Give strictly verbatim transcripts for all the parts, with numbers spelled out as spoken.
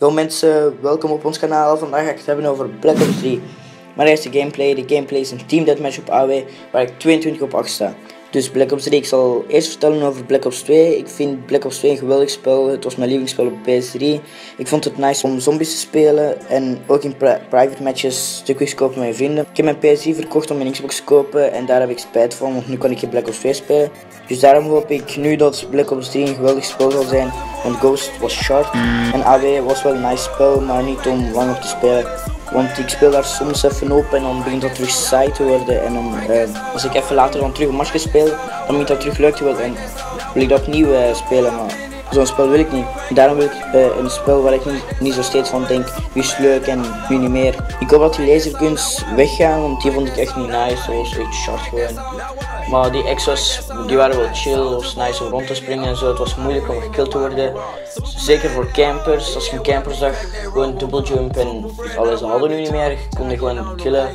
Wel mensen, welkom op ons kanaal. Vandaag ga ik het hebben over Black Ops drie. Mijn eerste gameplay. De gameplay is een team deathmatch op A W waar ik tweeëntwintig op acht sta. Dus Black Ops drie, ik zal eerst vertellen over Black Ops twee. Ik vind Black Ops twee een geweldig spel. Het was mijn lievelingsspel op P S drie. Ik vond het nice om zombies te spelen en ook in pri private matches te quickscopen met mijn vrienden. Ik heb mijn P S drie verkocht om mijn Xbox te kopen en daar heb ik spijt van, want nu kan ik geen Black Ops twee spelen. Dus daarom hoop ik nu dat Black Ops drie een geweldig spel zal zijn, want Ghost was short en A W was wel een nice spel, maar niet om lang op te spelen. Want ik speel daar soms even op en dan begint dat terug saai te worden. En dan, uh, als ik even later dan terug een match speel, dan begint dat terug leuk te worden. En wil ik dat opnieuw uh, spelen, maar zo'n spel wil ik niet. Daarom wil ik uh, een spel waar ik niet, niet zo steeds van denk, wie is leuk en wie niet meer. Ik hoop dat die laserguns weggaan, want die vond ik echt niet nice. Dat was echt short gewoon. Maar die exos, die waren wel chill, het was nice om rond te springen en zo. Het was moeilijk om gekillt te worden. Zeker voor campers, als je een camper zag, gewoon double jump en alles hadden nu niet meer. Je kon je gewoon killen.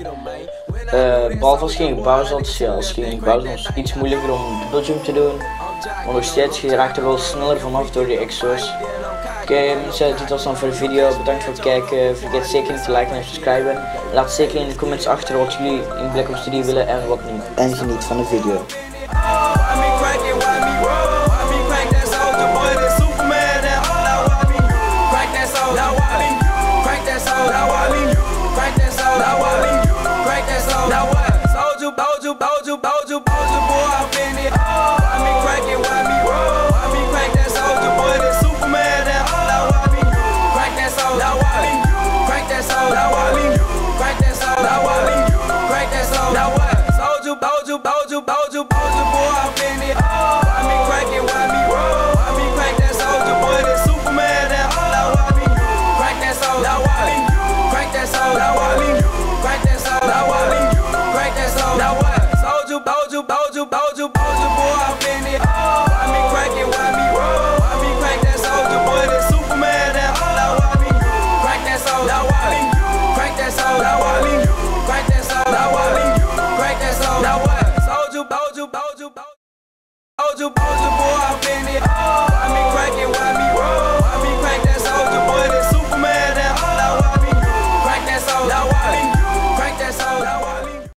Uh, behalve als je in gebouw zat, ja, als je in gebouw zat was het iets moeilijker om double jump te doen. Maar nog steeds, je raakt er wel sneller vanaf door die exos. Oké okay, mensen, dit was dan voor de video. Bedankt voor het kijken. Vergeet zeker niet te liken en subscriben. Laat zeker in de comments achter wat jullie in Black Ops drie willen en wat niet. En geniet van de video. Soldier, boy, I've been it. I mean, cracking.